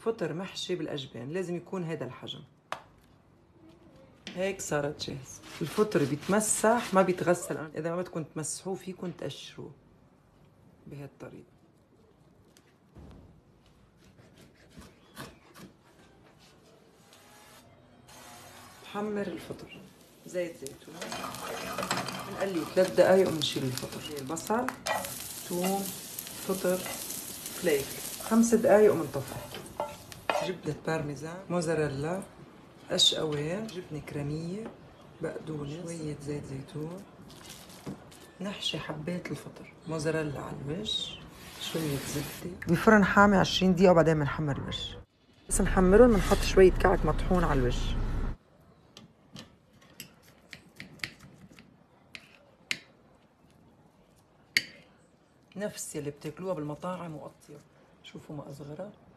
فطر محشي بالأجبان، لازم يكون هذا الحجم. هيك صارت جاهز. الفطر بيتمسح ما بيتغسل، إذا ما بدكم تمسحوه فيكم تقشروه بهالطريقة. بحمر الفطر زيت زيتون، بنقليه 3 دقايق وبنشيل الفطر. البصل، ثوم، فطر، فليك 5 دقايق وبنطفي. جبنة بارميزان، موزاريلا، قش قوام، جبنة كريمية، بقدونس، شوية زيت زيتون. نحشي حبات الفطر، موزاريلا على الوش، شوية زبدة بفرن حامي 20 دقيقة وبعدين بنحمر الوش. بس نحمرهم بنحط شوية كعك مطحون على الوش. نفس اللي بتاكلوها بالمطاعم وأطيب. شوفوا ما أصغرها.